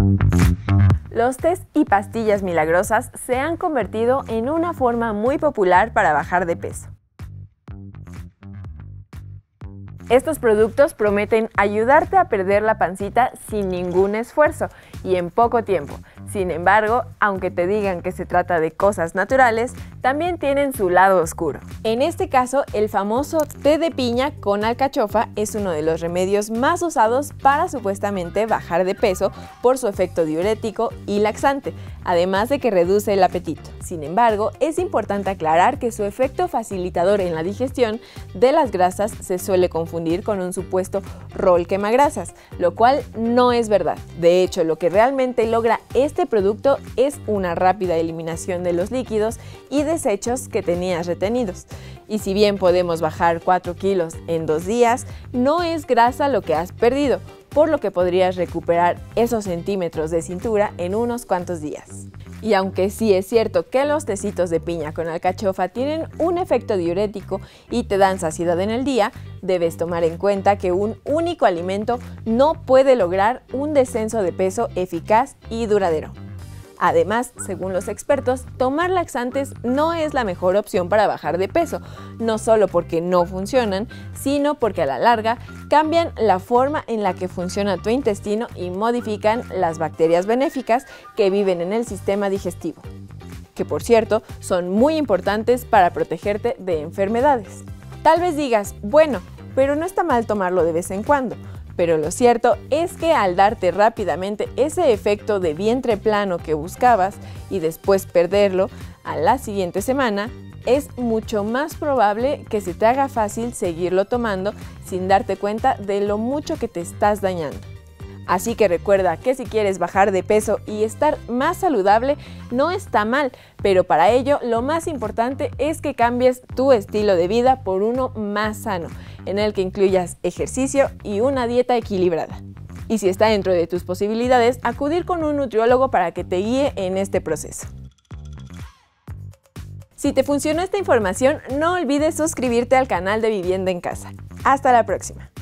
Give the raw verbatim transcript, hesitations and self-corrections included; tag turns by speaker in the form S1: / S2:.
S1: Los tés y pastillas milagrosas se han convertido en una forma muy popular para bajar de peso. Estos productos prometen ayudarte a perder la pancita sin ningún esfuerzo y en poco tiempo. Sin embargo, aunque te digan que se trata de cosas naturales, también tienen su lado oscuro. En este caso, el famoso té de piña con alcachofa es uno de los remedios más usados para supuestamente bajar de peso por su efecto diurético y laxante, además de que reduce el apetito. Sin embargo, es importante aclarar que su efecto facilitador en la digestión de las grasas se suele confundir con un supuesto rol quemagrasas, lo cual no es verdad. De hecho, lo que realmente logra este producto es una rápida eliminación de los líquidos y desechos que tenías retenidos. Y si bien podemos bajar cuatro kilos en dos días, no es grasa lo que has perdido, por lo que podrías recuperar esos centímetros de cintura en unos cuantos días. Y aunque sí es cierto que los tecitos de piña con alcachofa tienen un efecto diurético y te dan saciedad en el día, debes tomar en cuenta que un único alimento no puede lograr un descenso de peso eficaz y duradero. Además, según los expertos, tomar laxantes no es la mejor opción para bajar de peso, no solo porque no funcionan, sino porque a la larga cambian la forma en la que funciona tu intestino y modifican las bacterias benéficas que viven en el sistema digestivo, que por cierto son muy importantes para protegerte de enfermedades. Tal vez digas, bueno, pero no está mal tomarlo de vez en cuando. Pero lo cierto es que al darte rápidamente ese efecto de vientre plano que buscabas y después perderlo a la siguiente semana, es mucho más probable que se te haga fácil seguirlo tomando sin darte cuenta de lo mucho que te estás dañando. Así que recuerda que si quieres bajar de peso y estar más saludable, no está mal, pero para ello lo más importante es que cambies tu estilo de vida por uno más sano, en el que incluyas ejercicio y una dieta equilibrada. Y si está dentro de tus posibilidades, acudir con un nutriólogo para que te guíe en este proceso. Si te funcionó esta información, no olvides suscribirte al canal de Vivienda en Casa. Hasta la próxima.